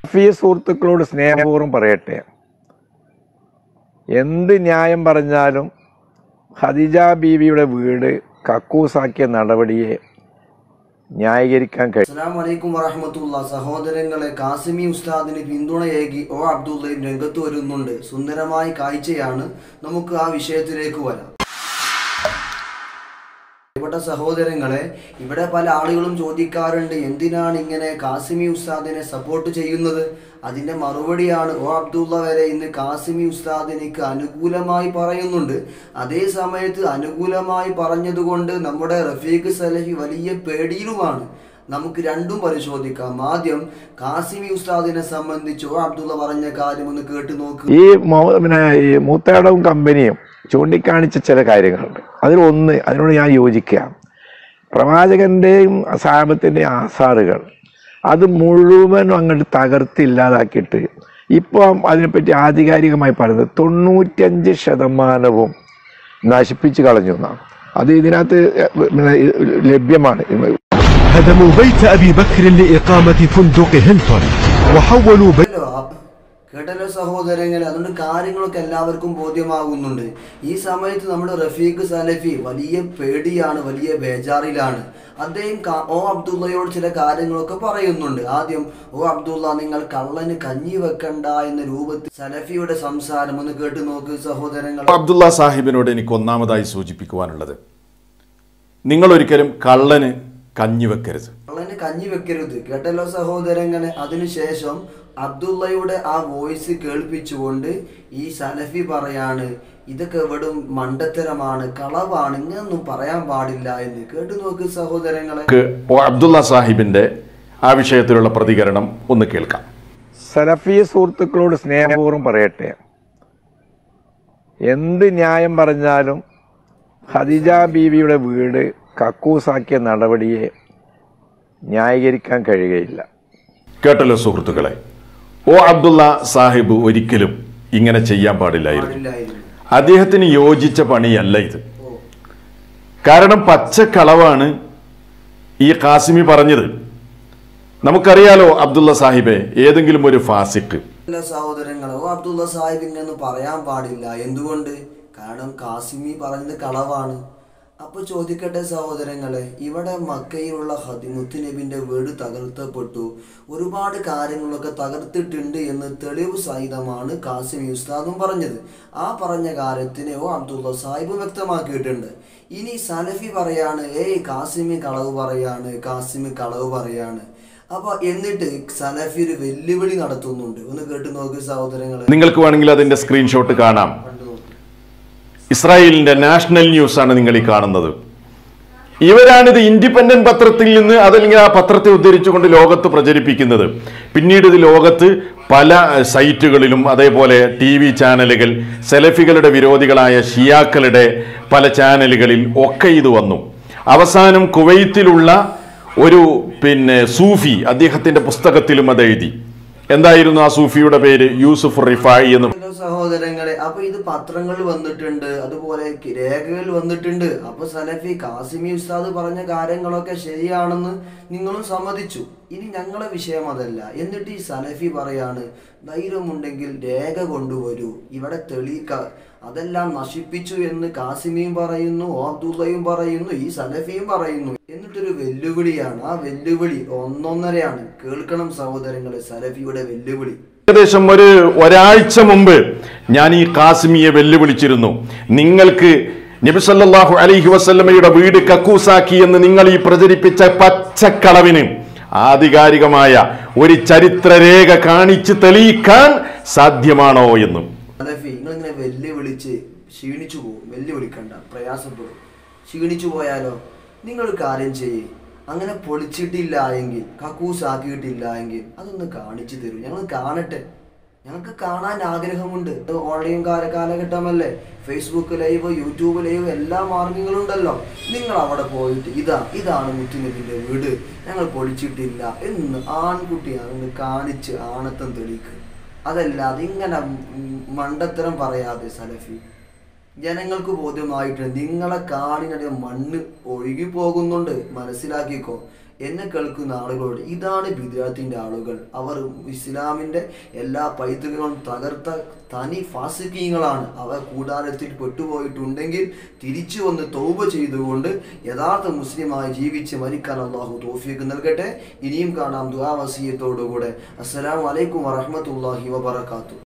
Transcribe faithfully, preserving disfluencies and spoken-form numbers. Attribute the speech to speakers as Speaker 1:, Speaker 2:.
Speaker 1: സലഫി സുഹൃത്തുക്കളോട് സ്നേഹപൂർവ്വം പറയട്ടെ, എന്ത് ന്യായം പറഞ്ഞാലും ഖദീജ ബീവിയുടെ വീട് കക്കൂസാക്കിയ നടപടിയെ ന്യായീകരിക്കാൻ കഴിയും.
Speaker 2: അസ്സലാമു അലൈക്കും വറഹ്മത്തുള്ളാഹി. സഹോദരങ്ങളെ, കാസിമി ഉസ്താദിന് പിന്തുണയേകി ഒ അബ്ദുള്ളയും രംഗത്ത് വരുന്നുണ്ട്. സുന്ദരമായ കാഴ്ചയാണ്. നമുക്ക് ആ വിഷയത്തിലേക്ക് വരാം. പ്രിയപ്പെട്ട സഹോദരങ്ങളെ, ഇവിടെ പല ആളുകളും ചോദിക്കാറുണ്ട്, എന്തിനാണ് ഇങ്ങനെ കാസിമി ഉസ്താദിനെ സപ്പോർട്ട് ചെയ്യുന്നത്? അതിന്റെ മറുപടിയാണ് ഒ അബ്ദുള്ള വരെ ഇന്ന് കാസിമി ഉസ്താദിനിക്ക് അനുകൂലമായി പറയുന്നുണ്ട്. അതേ സമയത്ത് അനുകൂലമായി പറഞ്ഞതുകൊണ്ട് നമ്മുടെ റഫീഖ് സലഫി വലിയ പേടിയിലുമാണ്. നമുക്ക് രണ്ടും പരിശോധിക്കാം. ആദ്യം കാസിമി ഉസ്താദിനെ സംബന്ധിച്ച് ഒ അബ്ദുള്ള പറഞ്ഞ കാര്യം ഒന്ന് കേട്ടു നോക്ക്.
Speaker 1: ഈ പിന്നെ ഈ മൂത്തേടവും കമ്പനിയും ചൂണ്ടിക്കാണിച്ച ചില കാര്യങ്ങളുണ്ട്. അതിലൊന്ന്, അതിനോട് ഞാൻ യോജിക്കാം, പ്രവാചകന്റെയും സഹാബത്തിന്റെയും ആസാറുകൾ അത് മുഴുവനും അങ്ങോട്ട് തകർത്തില്ലാതാക്കിയിട്ട് ഇപ്പം അതിനെപ്പറ്റി ആധികാരികമായി പറയുന്നത് തൊണ്ണൂറ്റഞ്ച് ശതമാനവും നശിപ്പിച്ചു കളഞ്ഞു എന്നാണ്. അത് ഇതിനകത്ത് ലഭ്യമാണ്.
Speaker 3: هدموا بيت أبي بكر لإقامة فندق هيلتون وحولوا بيت.
Speaker 2: കേട്ടല്ലോ സഹോദരങ്ങളെ, അതുകൊണ്ട് കാര്യങ്ങളൊക്കെ എല്ലാവർക്കും ബോധ്യമാകുന്നുണ്ട്. ഈ സമയത്ത് നമ്മുടെ റഫീഖ് സലഫി വലിയ പേടിയാണ്, വലിയ ബേജാറിലാണ്. അദ്ദേഹം ഒ അബ്ദുള്ളയോട് ചില കാര്യങ്ങളൊക്കെ പറയുന്നുണ്ട്. ആദ്യം, ഒ അബ്ദുള്ള, നിങ്ങൾ കള്ളന് കഞ്ഞി വെക്കണ്ട എന്ന രൂപത്തിൽ സലഫിയുടെ സംസാരം ഒന്ന് കേട്ടു നോക്ക് സഹോദരങ്ങൾ.
Speaker 4: അബ്ദുള്ള സാഹിബിനോട് എനിക്ക് ഒന്നാമതായി സൂചിപ്പിക്കുവാനുള്ളത്, നിങ്ങൾ ഒരിക്കലും കള്ളന് കഞ്ഞി വെക്കരുത്,
Speaker 2: കള്ളന് കഞ്ഞി വെക്കരുത്. കേട്ടല്ലോ സഹോദരങ്ങളെ. അതിനുശേഷം അബ്ദുള്ളയുടെ ആ വോയിസ് കേൾപ്പിച്ചുകൊണ്ട് ഈ സലഫി പറയാണ്, ഇതൊക്കെ വെറും മണ്ടത്തരമാണ്, കളവാണ്, ഇങ്ങനൊന്നും പറയാൻ പാടില്ല എന്ന്. കേട്ടു നോക്ക് സഹോദരങ്ങളെ.
Speaker 4: അബ്ദുള്ള സാഹിബിന്റെ ആ വിഷയത്തിലുള്ള പ്രതികരണം ഒന്ന് കേൾക്കാം.
Speaker 1: സലഫി സുഹൃത്തുക്കളോട് സ്നേഹപൂർവ്വം പറയട്ടെ, എന്ത് ന്യായം പറഞ്ഞാലും ഖദീജ ബീവിയുടെ വീട് കക്കൂസാക്കിയ നടപടിയെ ന്യായീകരിക്കാൻ കഴിയുകയില്ല. കേട്ടല്ലോ
Speaker 4: സുഹൃത്തുക്കളെ, ഒ അബ്ദുള്ള സാഹിബ് ഒരിക്കലും ഇങ്ങനെ ചെയ്യാൻ പാടില്ലായിരുന്നു. അദ്ദേഹത്തിന് യോജിച്ച പണിയല്ല ഇത്. കാരണം പച്ചക്കളവാണ് ഈ കാസിമി പറഞ്ഞത്. നമുക്കറിയാലോ അബ്ദുള്ള സാഹിബെ, ഏതെങ്കിലും ഒരു ഫാസിക്ക്
Speaker 2: സഹോദരങ്ങളെ, ഒ അബ്ദുള്ള സാഹിബ് ഇങ്ങനെ പറയാൻ പാടില്ല. എന്തുകൊണ്ട്? കാരണം കാസിമി പറയുന്നത് കളവാണ്. അപ്പൊ ചോദിക്കട്ടെ സഹോദരങ്ങളെ, ഇവിടെ മക്കയിലുള്ള മുത്ത് നബിന്റെ വീട് തകർത്തപ്പെട്ടു, ഒരുപാട് കാര്യങ്ങളൊക്കെ തകർത്തിട്ടുണ്ട് എന്ന് തെളിവ് സഹിതമാണ് കാസിമി ഉസ്താദും പറഞ്ഞത്. ആ പറഞ്ഞ കാര്യത്തിനെ ഒ അബ്ദുള്ള സാഹിബ് വ്യക്തമാക്കിയിട്ടുണ്ട്. ഇനി സലഫി പറയാണ്, ഏയ് കാസിമി കളവ് പറയാണ്, കാസിമി കളവ് പറയാണ്. അപ്പൊ എന്നിട്ട് സലഫി ഒരു വെല്ലുവിളി നടത്തുന്നുണ്ട്. ഒന്ന് കേട്ടു നോക്ക് സഹോദരങ്ങളെ.
Speaker 4: നിങ്ങൾക്ക് വേണമെങ്കിൽ അതിന്റെ സ്ക്രീൻഷോട്ട് കാണാം. ഇസ്രായേലിന്റെ നാഷണൽ ന്യൂസ് ആണ് നിങ്ങൾ ഈ കാണുന്നത്. ഇവരാണിത് ഇൻഡിപെൻഡന്റ് പത്രത്തിൽ നിന്ന്, അതല്ലെങ്കിൽ ആ പത്രത്തെ ഉദ്ധരിച്ചുകൊണ്ട് ലോകത്ത് പ്രചരിപ്പിക്കുന്നത്. പിന്നീട് ഇത് ലോകത്ത് പല സൈറ്റുകളിലും, അതേപോലെ ടി വി ചാനലുകൾ, സെലഫികളുടെ വിരോധികളായ ഷിയാക്കളുടെ പല ചാനലുകളിൽ ഒക്കെ ഇത് വന്നു. അവസാനം കുവൈത്തിലുള്ള ഒരു പിന്നെ സൂഫി, അദ്ദേഹത്തിന്റെ പുസ്തകത്തിലും അത് എഴുതി. എന്തായിരുന്നു ആ സൂഫിയുടെ പേര്? യൂസുഫ് റിഫായി എന്ന്.
Speaker 2: സഹോദരങ്ങളെ, അപ്പൊ ഇത് പത്രങ്ങളിൽ വന്നിട്ടുണ്ട്, അതുപോലെ രേഖകളിൽ വന്നിട്ടുണ്ട്. അപ്പൊ സലഫി കാസിമി ഉസ്താദ് പറഞ്ഞ കാര്യങ്ങളൊക്കെ ശരിയാണെന്ന് നിങ്ങളും സമ്മതിച്ചു. ഇനി ഞങ്ങളെ വിഷയം അതല്ല. എന്നിട്ട് ഈ സലഫി പറയാണ്, ധൈര്യമുണ്ടെങ്കിൽ രേഖ കൊണ്ടുവരൂ, ഇവിടെ തെളിയിക്ക, അതെല്ലാം നശിപ്പിച്ചു എന്ന് കാസിമിയും പറയുന്നു, ഒ അബ്ദുള്ളയും പറയുന്നു, ഈ സലഫിയും പറയുന്നു. എന്നിട്ടൊരു വെല്ലുവിളിയാണ്. ആ വെല്ലുവിളി ഒന്നൊന്നരയാണ്. കേൾക്കണം സഹോദരങ്ങളെ, സലഫിയുടെ വെല്ലുവിളി.
Speaker 4: ഏകദേശം ഒരു ഒരാഴ്ച മുമ്പ് ഞാൻ ഈ കാസിമിയെ വെല്ലുവിളിച്ചിരുന്നു. നിങ്ങൾക്ക് നബി സല്ലല്ലാഹു അലൈഹി വസല്ലമയുടെ വീട് കക്കൂസാക്കി എന്ന് നിങ്ങൾ ഈ പ്രചരിപ്പിച്ച പച്ചക്കളവിന് ആധികാരികമായ ഒരു ചരിത്രരേഖ കാണിച്ച് തെളിയിക്കാൻ സാധ്യമാണോ എന്നും.
Speaker 2: സലഫി, നിങ്ങളിങ്ങനെ വെല്ലുവിളിച്ച് ക്ഷീണിച്ചു പോകും. വെല്ലുവിളിക്കണ്ട, പ്രയാസപ്പെടും. ക്ഷീണിച്ചു പോയാലോ? നിങ്ങളൊരു കാര്യം ചെയ്യേ, അങ്ങനെ പൊളിച്ചിട്ടില്ല എങ്കിൽ, കക്കൂസാക്കിയിട്ടില്ല എങ്കിൽ അതൊന്ന് കാണിച്ചു തരൂ, ഞങ്ങൾ കാണട്ടെ. ഞങ്ങൾക്ക് കാണാൻ ആഗ്രഹമുണ്ട്. ഓൺലൈൻ കാല കാലഘട്ടമല്ലേ, ഫേസ്ബുക്ക് ലൈവ്, യൂട്യൂബ് ലൈവ്, എല്ലാ മാർഗങ്ങളുണ്ടല്ലോ. നിങ്ങൾ അവിടെ പോയിട്ട് ഇതാ ഇതാണ് മുത്തുനബിന്റെ വീട്, ഞങ്ങൾ പൊളിച്ചിട്ടില്ല എന്ന് ആൺകുട്ടിയാണ് കാണിച്ച് ആണത്തം തെളിയിക്കുക. അതല്ലാതെ ഇങ്ങനെ മണ്ടത്തരം പറയാതെ സലഫി, ജനങ്ങൾക്ക് ബോധ്യമായിട്ട് നിങ്ങളെ കാണിനടിയ മണ്ണ് ഒഴുകി പോകുന്നുണ്ട്, മനസ്സിലാക്കിക്കോ. എന്നെ കേൾക്കുന്ന ആളുകളോട്, ഇതാണ് ബിദ്അത്തിന്റെ ആളുകൾ. അവർ ഇസ്ലാമിന്റെ എല്ലാ പൈതൃകങ്ങളും തകർത്ത തനി ഫാസിഖീങ്ങളാണ്. അവർ കൂടാരത്തിൽ പെട്ടുപോയിട്ടുണ്ടെങ്കിൽ തിരിച്ചു വന്ന് തൗബ ചെയ്തുകൊണ്ട് യഥാർത്ഥ മുസ്ലിമായി ജീവിച്ച് മരിക്കാൻ അള്ളാഹു തൗഫീഖ് നൽകട്ടെ. ഇനിയും കാണാം ദുആ വസിയത്തോടുകൂടെ. അസ്സലാമു അലൈക്കും വറഹ്മത്തുള്ളാഹി വബറകാതുഹു.